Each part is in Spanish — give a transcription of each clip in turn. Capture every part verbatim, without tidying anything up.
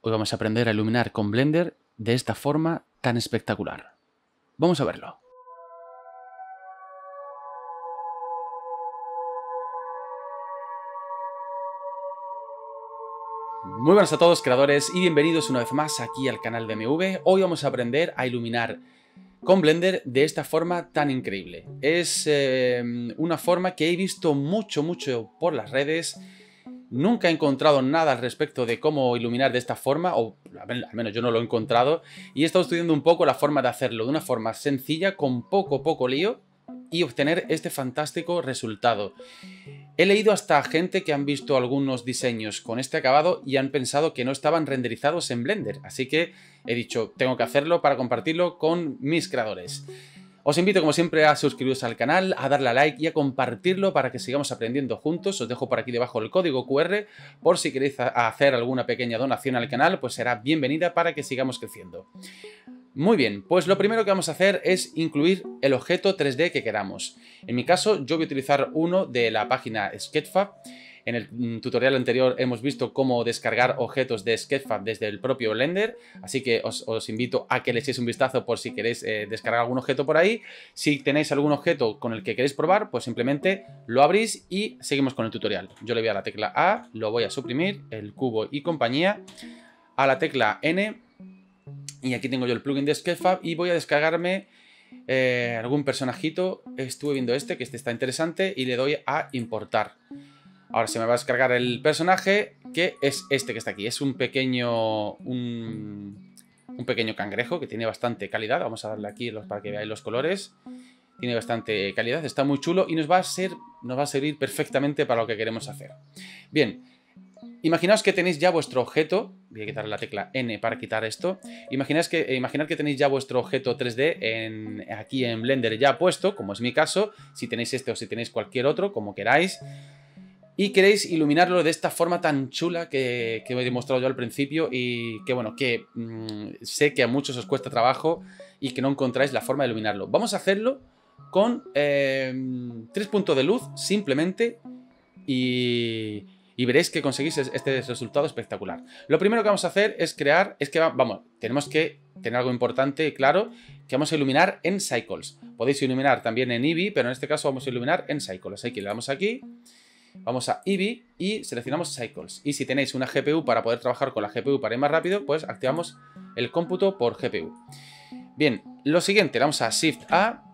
Hoy vamos a aprender a iluminar con Blender de esta forma tan espectacular. Vamos a verlo. Muy buenas a todos, creadores, y bienvenidos una vez más aquí al canal de M V. Hoy vamos a aprender a iluminar con Blender de esta forma tan increíble. Es eh, una forma que he visto mucho, mucho por las redes. Nunca he encontrado nada al respecto de cómo iluminar de esta forma, o al menos yo no lo he encontrado, y he estado estudiando un poco la forma de hacerlo de una forma sencilla, con poco, poco lío, y obtener este fantástico resultado. He leído hasta gente que han visto algunos diseños con este acabado y han pensado que no estaban renderizados en Blender, así que he dicho, tengo que hacerlo para compartirlo con mis creadores. Os invito, como siempre, a suscribiros al canal, a darle a like y a compartirlo para que sigamos aprendiendo juntos. Os dejo por aquí debajo el código cu erre por si queréis hacer alguna pequeña donación al canal, pues será bienvenida para que sigamos creciendo. Muy bien, pues lo primero que vamos a hacer es incluir el objeto tres D que queramos. En mi caso, yo voy a utilizar uno de la página Sketchfab. En el tutorial anterior hemos visto cómo descargar objetos de Sketchfab desde el propio Blender, así que os, os invito a que le echéis un vistazo por si queréis eh, descargar algún objeto por ahí. Si tenéis algún objeto con el que queréis probar, pues simplemente lo abrís y seguimos con el tutorial. Yo le voy a la tecla A, lo voy a suprimir, el cubo y compañía, a la tecla N, y aquí tengo yo el plugin de Sketchfab y voy a descargarme eh, algún personajito. Estuve viendo este, que este está interesante, y le doy a importar. Ahora se me va a descargar el personaje, que es este que está aquí. Es un pequeño un, un pequeño cangrejo que tiene bastante calidad. Vamos a darle aquí los, para que veáis los colores. Tiene bastante calidad, está muy chulo y nos va a ser, nos va a servir perfectamente para lo que queremos hacer. Bien, imaginaos que tenéis ya vuestro objeto. Voy a quitar la tecla N para quitar esto. Imaginaos que, imaginad que tenéis ya vuestro objeto tres D en, aquí en Blender ya puesto, como es mi caso. Si tenéis este o si tenéis cualquier otro, como queráis. Y queréis iluminarlo de esta forma tan chula que, que he demostrado yo al principio y que, bueno, que mmm, sé que a muchos os cuesta trabajo y que no encontráis la forma de iluminarlo. Vamos a hacerlo con eh, tres puntos de luz simplemente y, y veréis que conseguís este resultado espectacular. Lo primero que vamos a hacer es crear, es que, vamos, tenemos que tener algo importante, claro, que vamos a iluminar en Cycles. Podéis iluminar también en Eevee, pero en este caso vamos a iluminar en Cycles. Así que le damos aquí. Vamos a Eevee y seleccionamos Cycles. Y si tenéis una G P U para poder trabajar con la G P U para ir más rápido, pues activamos el cómputo por G P U. Bien, lo siguiente, vamos a Shift A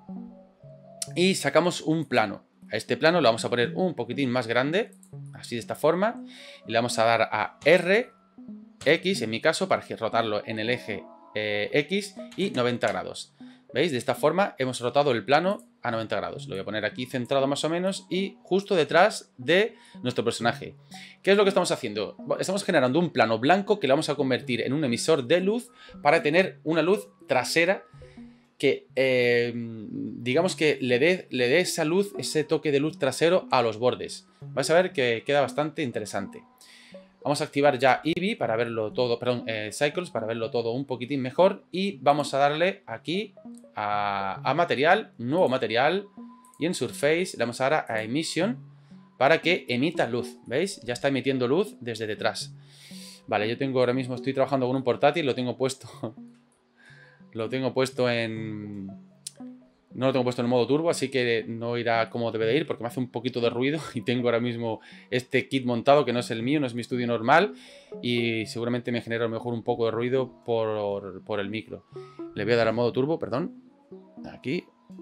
y sacamos un plano. A este plano lo vamos a poner un poquitín más grande, así de esta forma. Y le vamos a dar a R, X en mi caso, para rotarlo en el eje eh, X y noventa grados. ¿Veis? De esta forma hemos rotado el plano a noventa grados. Lo voy a poner aquí centrado más o menos y justo detrás de nuestro personaje. ¿Qué es lo que estamos haciendo? Estamos generando un plano blanco que lo vamos a convertir en un emisor de luz para tener una luz trasera que, eh, digamos que le dé, le dé esa luz, ese toque de luz trasero a los bordes. Vais a ver que queda bastante interesante. Vamos a activar ya Eevee para verlo todo, perdón, eh, Cycles para verlo todo un poquitín mejor. Y vamos a darle aquí a, a material, nuevo material. Y en Surface le vamos a dar a Emission para que emita luz. ¿Veis? Ya está emitiendo luz desde detrás. Vale, yo tengo ahora mismo, estoy trabajando con un portátil, lo tengo puesto. Lo tengo puesto en... No lo tengo puesto en modo turbo, así que no irá como debe de ir porque me hace un poquito de ruido y tengo ahora mismo este kit montado que no es el mío, no es mi estudio normal y seguramente me genera a lo mejor un poco de ruido por, por el micro. Le voy a dar al modo turbo, perdón. Aquí.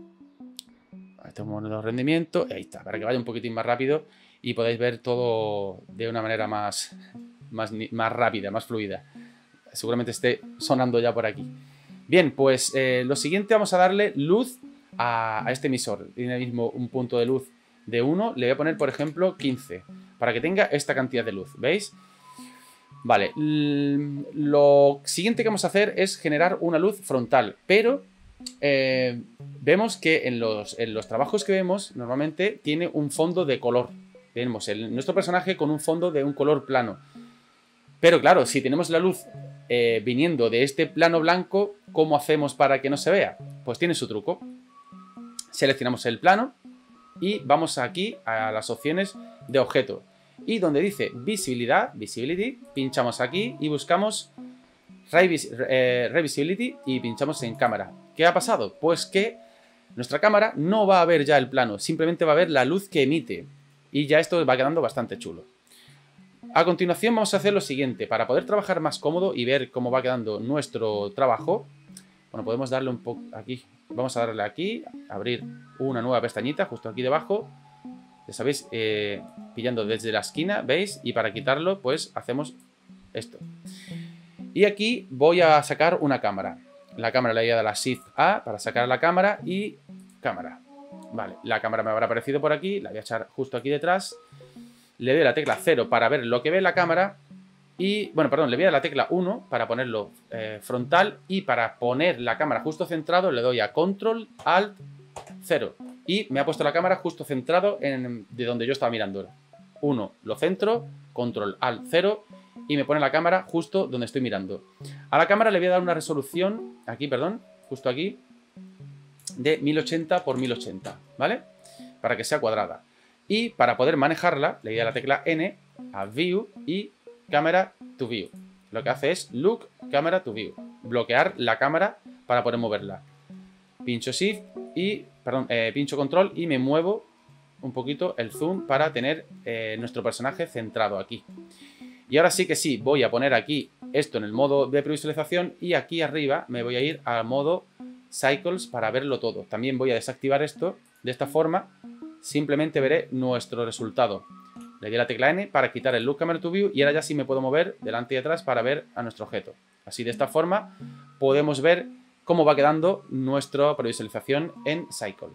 Este es un modo de rendimiento. Ahí está, para que vaya un poquitín más rápido y podáis ver todo de una manera más, más, más rápida, más fluida. Seguramente esté sonando ya por aquí. Bien, pues eh, lo siguiente, vamos a darle luz a, a este emisor. Tiene mismo un punto de luz de uno. Le voy a poner, por ejemplo, quince. Para que tenga esta cantidad de luz. ¿Veis? Vale. Lo siguiente que vamos a hacer es generar una luz frontal. Pero eh, vemos que en los, en los trabajos que vemos, normalmente tiene un fondo de color. Tenemos el, nuestro personaje con un fondo de un color plano. Pero claro, si tenemos la luz eh, viniendo de este plano blanco, ¿cómo hacemos para que no se vea? Pues tiene su truco. Seleccionamos el plano y vamos aquí a las opciones de objeto. y donde dice visibilidad, visibility, pinchamos aquí y buscamos revis eh, revisibility y pinchamos en cámara. ¿Qué ha pasado? Pues que nuestra cámara no va a ver ya el plano, simplemente va a ver la luz que emite y ya esto va quedando bastante chulo. A continuación vamos a hacer lo siguiente, para poder trabajar más cómodo y ver cómo va quedando nuestro trabajo. Bueno, podemos darle un poco aquí, vamos a darle aquí, abrir una nueva pestañita justo aquí debajo. Ya sabéis, eh, pillando desde la esquina, ¿veis? Y para quitarlo, pues hacemos esto. Y aquí voy a sacar una cámara. La cámara le voy a dar la Shift A para sacar la cámara y cámara. Vale, la cámara me habrá aparecido por aquí, la voy a echar justo aquí detrás. Le doy la tecla cero para ver lo que ve la cámara. Y, bueno, perdón, le voy a dar la tecla uno para ponerlo eh, frontal. Y para poner la cámara justo centrado le doy a Control, Alt, cero. Y me ha puesto la cámara justo centrado en de donde yo estaba mirando. uno, lo centro, Control, Alt, cero. Y me pone la cámara justo donde estoy mirando. A la cámara le voy a dar una resolución, aquí, perdón, justo aquí, de mil ochenta por mil ochenta, ¿vale? Para que sea cuadrada. Y para poder manejarla, le doy a la tecla N, a View y Camera to View. Lo que hace es Look, Camera to View. Bloquear la cámara para poder moverla. Pincho Shift y, perdón, eh, pincho Control y me muevo un poquito el zoom para tener eh, nuestro personaje centrado aquí. Y ahora sí que sí, voy a poner aquí esto en el modo de previsualización y aquí arriba me voy a ir al modo Cycles para verlo todo. También voy a desactivar esto de esta forma. Simplemente veré nuestro resultado. Le doy la tecla N para quitar el Look Camera to View y ahora ya sí me puedo mover delante y atrás para ver a nuestro objeto. Así de esta forma podemos ver cómo va quedando nuestra previsualización en Cycle.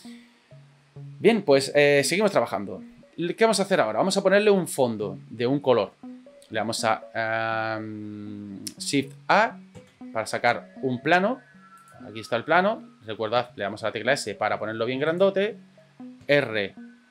Bien, pues eh, seguimos trabajando. ¿Qué vamos a hacer ahora? Vamos a ponerle un fondo de un color. Le damos a um, Shift A para sacar un plano. Aquí está el plano. Recordad, le damos a la tecla S para ponerlo bien grandote. R,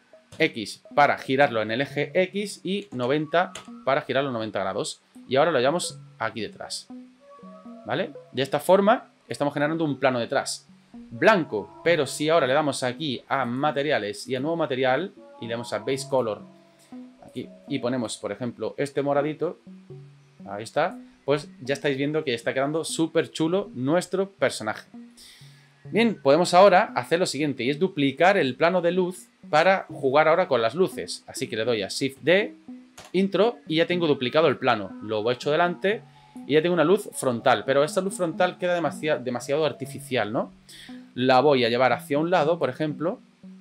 X para girarlo en el eje X y noventa para girarlo noventa grados. Y ahora lo llevamos aquí detrás. ¿Vale? De esta forma estamos generando un plano detrás. Blanco, pero si ahora le damos aquí a materiales y a nuevo material y le damos a Base Color aquí y ponemos, por ejemplo, este moradito, ahí está, pues ya estáis viendo que está quedando súper chulo nuestro personaje. Bien, podemos ahora hacer lo siguiente y es duplicar el plano de luz para jugar ahora con las luces. Así que le doy a Shift D, Intro y ya tengo duplicado el plano. Lo he hecho delante y ya tengo una luz frontal, pero esta luz frontal queda demasiado, demasiado artificial, ¿no? La voy a llevar hacia un lado, por ejemplo.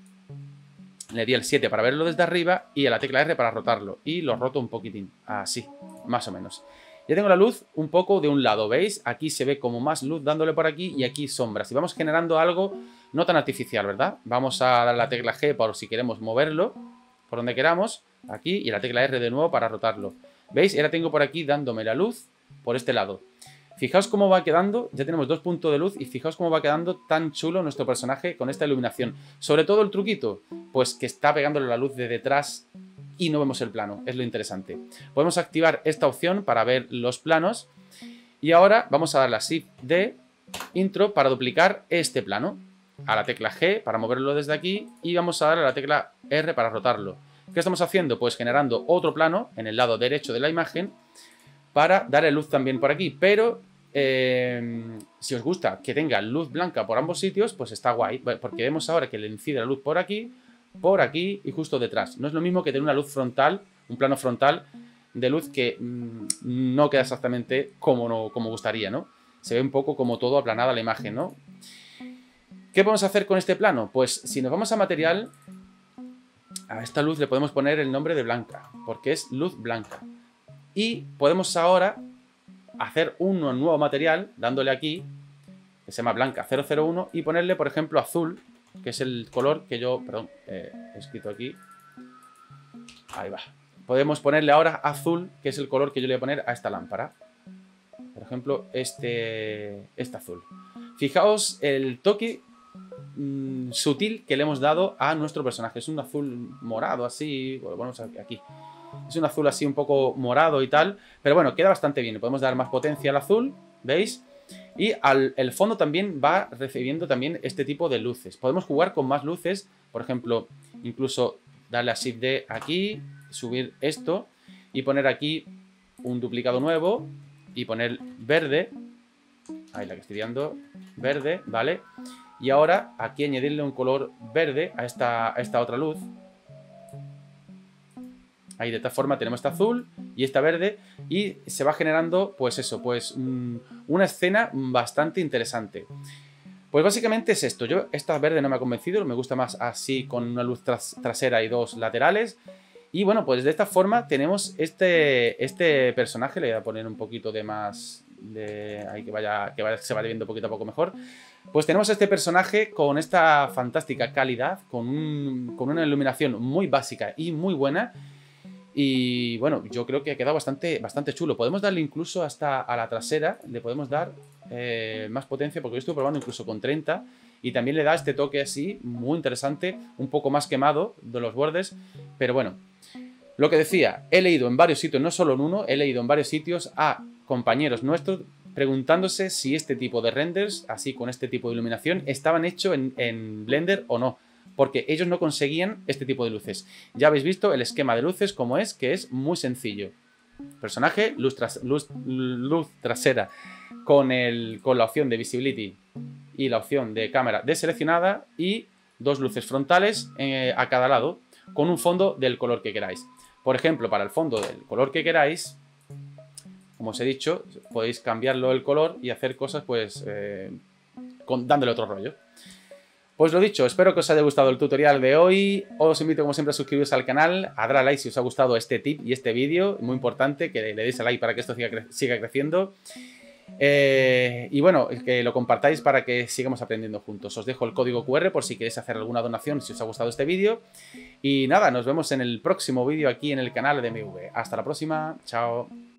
Le di el siete para verlo desde arriba y a la tecla R para rotarlo. Y lo roto un poquitín, así, más o menos. Ya tengo la luz un poco de un lado, ¿veis? Aquí se ve como más luz dándole por aquí y aquí sombras. Y vamos generando algo no tan artificial, ¿verdad? Vamos a dar la tecla G por si queremos moverlo, por donde queramos, aquí, y la tecla R de nuevo para rotarlo. ¿Veis? Ahora tengo por aquí dándome la luz por este lado. Fijaos cómo va quedando, ya tenemos dos puntos de luz y fijaos cómo va quedando tan chulo nuestro personaje con esta iluminación. Sobre todo el truquito, pues que está pegándole la luz de detrás y no vemos el plano, es lo interesante. Podemos activar esta opción para ver los planos y ahora vamos a dar la Shift D, Intro, para duplicar este plano. A la tecla G para moverlo desde aquí y vamos a dar a la tecla R para rotarlo. ¿Qué estamos haciendo? Pues generando otro plano en el lado derecho de la imagen para darle luz también por aquí, pero eh, si os gusta que tenga luz blanca por ambos sitios, pues está guay, porque vemos ahora que le incide la luz por aquí, por aquí y justo detrás. No es lo mismo que tener una luz frontal, un plano frontal de luz que mmm, no queda exactamente como, no, como gustaría, ¿no? Se ve un poco como todo aplanada la imagen, ¿no? ¿Qué podemos hacer con este plano? Pues si nos vamos a material, a esta luz le podemos poner el nombre de blanca, porque es luz blanca. Y podemos ahora hacer un nuevo material, dándole aquí, que se llama blanca cero cero uno, y ponerle, por ejemplo, azul, que es el color que yo, perdón, eh, he escrito aquí. Ahí va. Podemos ponerle ahora azul, que es el color que yo le voy a poner a esta lámpara. Por ejemplo, este, este azul. Fijaos el toque mmm, sutil que le hemos dado a nuestro personaje. Es un azul morado así, bueno, vamos aquí. Es un azul así un poco morado y tal, pero bueno, queda bastante bien. Le podemos dar más potencia al azul, ¿veis? Y al, el fondo también va recibiendo también este tipo de luces. Podemos jugar con más luces, por ejemplo, incluso darle a Shift D aquí, subir esto y poner aquí un duplicado nuevo y poner verde. Ahí la que estoy dando, verde, ¿vale? Y ahora aquí añadirle un color verde a esta, a esta otra luz. Ahí de esta forma tenemos esta azul y esta verde y se va generando, pues eso, pues un, una escena bastante interesante. Pues básicamente es esto. Yo, esta verde no me ha convencido, me gusta más así con una luz tras, trasera y dos laterales. Y bueno, pues de esta forma tenemos este, este personaje. Le voy a poner un poquito de más... De, ahí que, vaya, que vaya, se vaya viendo poquito a poco mejor. Pues tenemos este personaje con esta fantástica calidad, con, un, con una iluminación muy básica y muy buena. Y bueno, yo creo que ha quedado bastante, bastante chulo. Podemos darle incluso hasta a la trasera, le podemos dar eh, más potencia, porque yo estoy probando incluso con treinta. Y también le da este toque así, muy interesante, un poco más quemado de los bordes. Pero bueno, lo que decía, he leído en varios sitios, no solo en uno, he leído en varios sitios a compañeros nuestros preguntándose si este tipo de renders, así con este tipo de iluminación, estaban hechos en, en Blender o no. Porque ellos no conseguían este tipo de luces. Ya habéis visto el esquema de luces como es, que es muy sencillo. Personaje, luz, tras, luz, luz trasera con, el, con la opción de Visibility y la opción de cámara deseleccionada y dos luces frontales eh, a cada lado con un fondo del color que queráis. Por ejemplo, para el fondo del color que queráis, como os he dicho, podéis cambiarlo el color y hacer cosas pues eh, con, dándole otro rollo. Pues lo dicho, espero que os haya gustado el tutorial de hoy. Os invito como siempre a suscribiros al canal, a dar a like si os ha gustado este tip y este vídeo. Muy importante que le deis a like para que esto siga, cre siga creciendo. Eh, y bueno, que lo compartáis para que sigamos aprendiendo juntos. Os dejo el código cu erre por si queréis hacer alguna donación si os ha gustado este vídeo. Y nada, nos vemos en el próximo vídeo aquí en el canal de M V. Hasta la próxima, chao.